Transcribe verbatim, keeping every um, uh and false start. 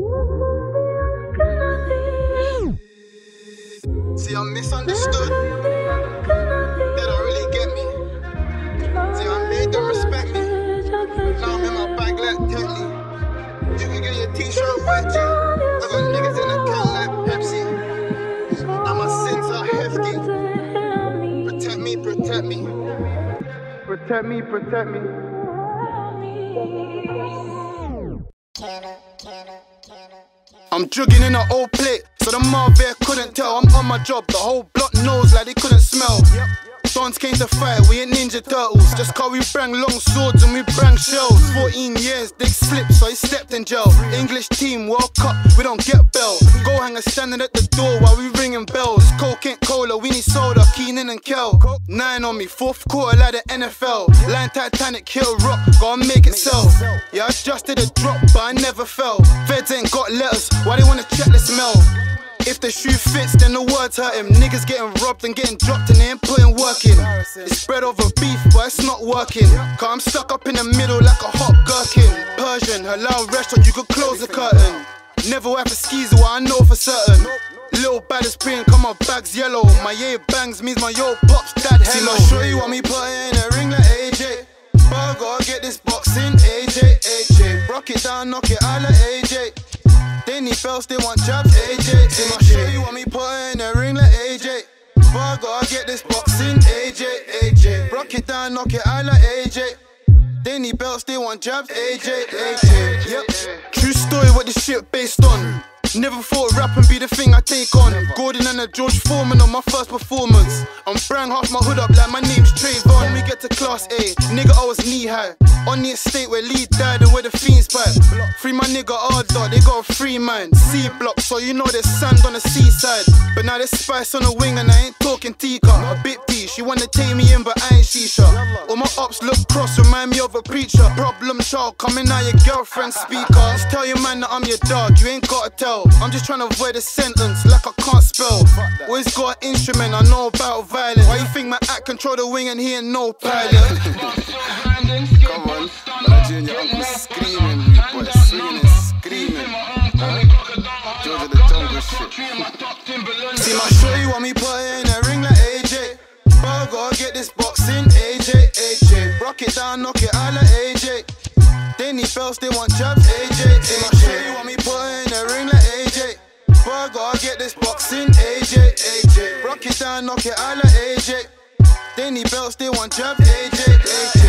See, I'm misunderstood. They don't really get me. See, I made them respect me. Now I'm in my bag like Tenley. You can get your t-shirt wet, G. I got niggas in a can like Pepsi. Now my sins are hefty. Protect me, protect me. Protect me, protect me. I'm jugging in an old plate, so the Marvel couldn't tell. I'm on my job, the whole block knows like they couldn't smell. Dons came to fight, we ain't Ninja Turtles. Just cause we bang long swords and we bang shells. fourteen years, they slipped, so he stepped in jail. English team, World Cup, we don't get bell. Go hanger standing at the door while we ringing bells. Coke and cola, we need soda, Keenan and Kel. Nine on me, fourth quarter like the N F L. Line Titanic, kill rock, gotta make it sell. Yeah, I adjusted a drop, but I never fell. Feds ain't got letters, why they wanna check the smell? If the shoe fits, then the words hurt him. Niggas getting robbed and getting dropped and they ain't putting work in. It's spread over beef, but it's not working. Cause I'm stuck up in the middle like a hot gherkin. Persian, halal restaurant, you could close the curtain. Never wear for skis, what I know for certain. Little bad is praying, come my bag's yellow. My yay bangs means my yo pops dad hello. See my shorty want me put in a ring like A J. But I gotta get this boxing, A J, A J. Rock it down, knock it out like A J. They need belts, they want jabs, A J. See my shorty want me put in a ring like A J. But I gotta get this boxing, A J, A J. Rock it down, knock it out like A J. They need belts, they want jabs, A J, A J. Yep. True story, what this shit based on. Never thought rap and be the thing I take on. Gordon and a George Foreman on my first performance. I'm brang half my hood up like my name's Trayvon. We get to class A, nigga I was knee high. On the estate where Lee died and where the fiends pipe. Free my nigga hard dog, they got a free mind. C block, so you know there's sand on the seaside. But now there's spice on the wing and I ain't talking teacup. A bit tea, she wanna take me in but I ain't shisha. All my ops look cross, remind me of a preacher. Problem child, coming out your girlfriend's speaker. Just tell your man that I'm your dog, you ain't gotta tell. I'm just trying to avoid a sentence like I can't spell. Always got an instrument, I know about violence. Why you think my act control the wing and he ain't no pilot? Come on, my junior uncle screaming, we boy, swinging and screaming. Huh? George of the jungle shit. See my shorty want me put in a ring like A J. But I gotta get this boxing, A J, A J. Rock it down, knock it out like A J. They need belts, they want jabs, A J, A J. See my shorty want me put in a ring like A J. But I gotta get this boxing, A J, A J. Rock it down, knock it out like A J. They need belts, they want jabs, A J, A J.